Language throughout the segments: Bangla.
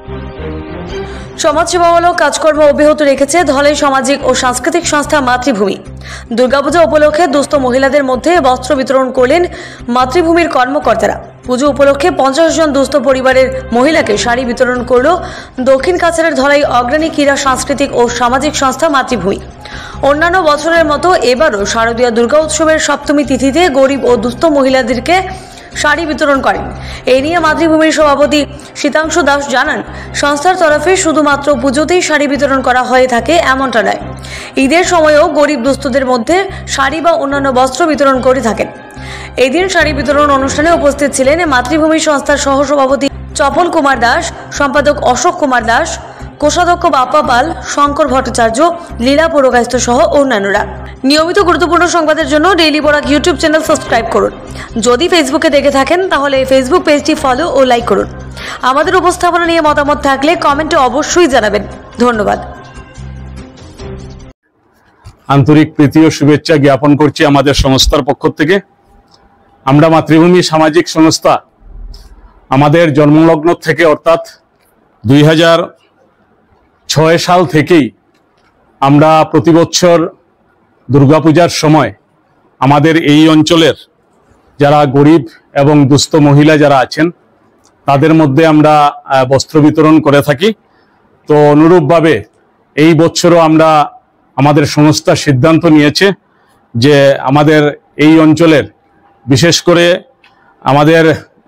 সমাজসেবামূলক কাজকর্ম অব্যাহত রেখেছে ধলাই সামাজিক ও সাংস্কৃতিক সংস্থা মাতৃভূমি। দুর্গাপূজা উপলক্ষে দুস্থ মহিলাদের মধ্যে বস্ত্র বিতরণ করলেন মাতৃভূমির কর্মকর্তারা। পুজো উপলক্ষে 50 জন দুস্থ পরিবারের মহিলাকে শাড়ি বিতরণ করল দক্ষিণ কাছাড়ের ধলাই অগ্রণী ক্রীড়া সাংস্কৃতিক ও সামাজিক সংস্থা মাতৃভূমি। অন্যান্য বছরের মতো এবারও শারদীয় দুর্গা উৎসবের সপ্তমী তিথিতে গরিব ও দুস্থ মহিলাদেরকে শাড়ি বিতরণ করেন। এই নিয়ে মাতৃভূমির সভাপতি শীতাংশু দাস জানান, সংস্থার তরফে শুধুমাত্র পুজোতেই শাড়ি বিতরণ করা হয়ে থাকে এমনটা নয়, ঈদের সময়ও গরিব দুস্থদের মধ্যে শাড়ি বা অন্যান্য বস্ত্র বিতরণ করে থাকেন। এই দিন শাড়ি বিতরণ অনুষ্ঠানে উপস্থিত ছিলেন মাতৃভূমি সংস্থার সহসভাপতি চপল কুমার দাস, সম্পাদক অশোক কুমার দাস, কোষাধ্যক্ষ বাপ্পা পাল, শঙ্কর ভট্টাচার্য, লীলা পুরকায়স্থ সহ অন্যান্যরা। নিয়মিত গুরুত্বপূর্ণ সংবাদের জন্য daily Barak YouTube channel subscribe করুন। যদি ফেসবুকে দেখে থাকেন তাহলে ফেসবুক পেজটি ফলো ও লাইক করুন। আমাদের উপস্থাপনা নিয়ে মতামত থাকলে কমেন্টে অবশ্যই জানাবেন। ধন্যবাদ। আন্তরিক প্রীতি ও শুভেচ্ছা জ্ঞাপন করছি আমাদের সংস্থার পক্ষ থেকে। আমরা মাতৃভূমি সামাজিক সংস্থা আমাদের জন্মলগ্ন থেকে অর্থাৎ 2006 সাল থেকেই আমরা প্রতি বছর দুর্গাপূজার সময় আমাদের এই অঞ্চলের যারা গরিব এবং দুস্থ মহিলা যারা আছেন তাদের মধ্যে আমরা বস্ত্র বিতরণ করে থাকি। তো অনুরূপভাবে এই বছরও আমরা আমাদের সংস্থা সিদ্ধান্ত নিয়েছে যে আমাদের এই অঞ্চলের বিশেষ করে আমাদের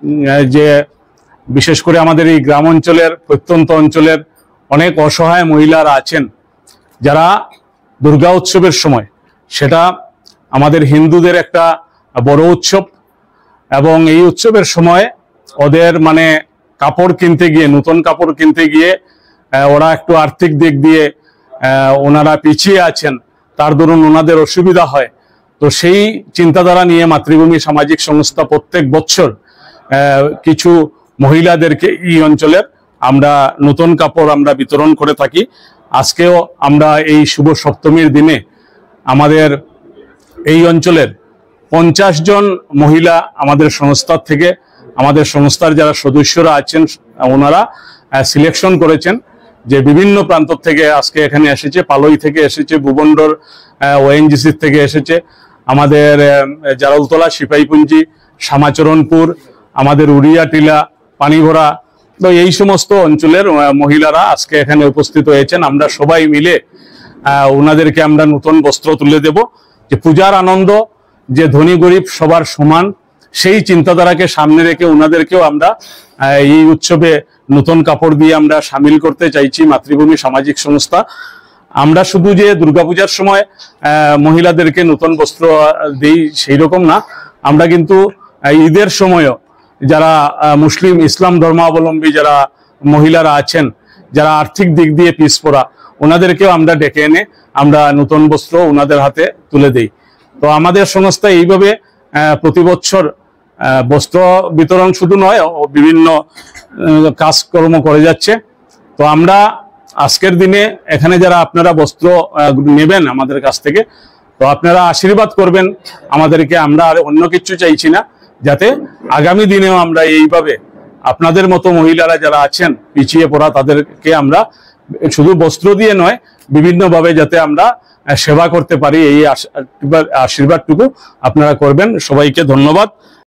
এই গ্রাম অঞ্চলের প্রত্যন্ত অঞ্চলের অনেক অসহায় মহিলারা আছেন যারা দুর্গা উৎসবের সময়, সেটা আমাদের হিন্দুদের একটা বড় উৎসব, এবং এই উৎসবের সময় ওদের কাপড় কিনতে গিয়ে, নতুন কাপড় কিনতে গিয়ে ওরা একটু আর্থিক দিক দিয়ে ওনারা পিছিয়ে আছেন, তার দরুন ওনাদের অসুবিধা হয়। তো সেই চিন্তাধারা নিয়ে মাতৃভূমি সামাজিক সংস্থা প্রত্যেক বছর কিছু মহিলাদেরকে এই অঞ্চলের আমরা নতুন কাপড় আমরা বিতরণ করে থাকি। আজকেও আমরা এই শুভ সপ্তমীর দিনে আমাদের এই অঞ্চলের 50 জন মহিলা আমাদের সংস্থার থেকে, আমাদের সংস্থার যারা সদস্যরা আছেন ওনারা সিলেকশন করেছেন যে বিভিন্ন প্রান্ত থেকে আজকে এখানে এসেছে। পালই থেকে এসেছে, ভুবন্ডর ওএনজিসি থেকে এসেছে, আমাদের জালালতলা, সিপাহীপুঞ্জি, শ্যামাচরণপুর, আমাদের উড়িয়া টিলা, পানিভরা, তো এই সমস্ত অঞ্চলের মহিলারা আজকে এখানে উপস্থিত হয়েছেন। আমরা সবাই মিলে ওনাদেরকে আমরা নতুন বস্ত্র তুলে দেব। যে পূজার আনন্দ, যে ধনী গরিব সবার সমান, সেই চিন্তাধারাকে সামনে রেখে ওনাদেরকেও আমরা এই উৎসবে নতুন কাপড় দিয়ে আমরা সামিল করতে চাইছি মাতৃভূমি সামাজিক সংস্থা। আমরা শুধু যে দুর্গাপূজার সময় মহিলাদেরকে নতুন বস্ত্র দিই সেই রকম না, আমরা কিন্তু ঈদের সময়ও যারা মুসলিম ইসলাম ধর্মাবলম্বী যারা মহিলারা আছেন, যারা আর্থিক দিক দিয়ে পিছপড়া, ওনাদেরকেও আমরা ডেকে এনে আমরা নতুন বস্ত্র ওনাদের হাতে তুলে দেই। তো আমাদের সংস্থা এইভাবে প্রতি বছর বস্ত্র বিতরণ শুধু নয়, বিভিন্ন কাজকর্ম করে যাচ্ছে। তো আমরা আজকের দিনে এখানে যারা আপনারা বস্ত্র নেবেন আমাদের কাছ থেকে, তো আপনারা আশীর্বাদ করবেন আমাদেরকে। আমরা আর অন্য কিছু চাইছি না, যাতে আগামী দিনেও আমরা এইভাবে আপনাদের মতো মহিলারা যারা আছেন পিছিয়ে পড়া, তাদেরকে আমরা শুধু বস্ত্র দিয়ে নয়, বিভিন্নভাবে যাতে আমরা সেবা করতে পারি, এই আশীর্বাদটুকু আপনারা করবেন। সবাইকে ধন্যবাদ।